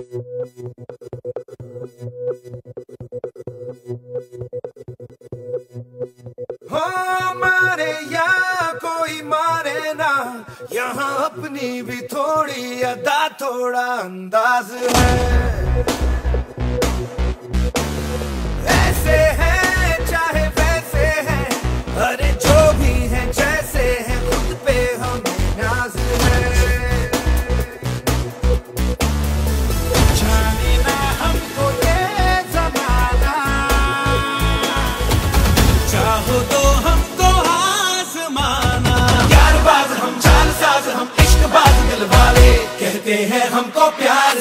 हो मारे या कोई मारे ना, यहाँ अपनी भी थोड़ी अदा थोड़ा अंदाज है। ऐसे हैं चाहे वैसे हैं, अरे जो भी हैं जैसे हैं, खुद पे हमें नाज है। जाने ना हमको ये ज़माना, चाहो तो हमको आज़माना। यार बाज हम, चाल साज हम, इश्क बाज दिल वाले, कहते हैं हमको प्यार।